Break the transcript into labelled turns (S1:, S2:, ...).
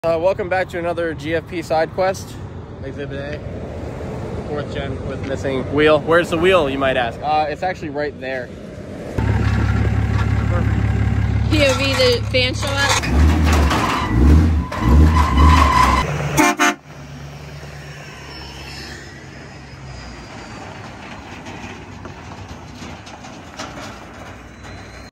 S1: Welcome back to another GFP side quest. Exhibit A, 4th gen with missing wheel. Where's the wheel, you might ask? It's actually right there.
S2: POV, the fan show up.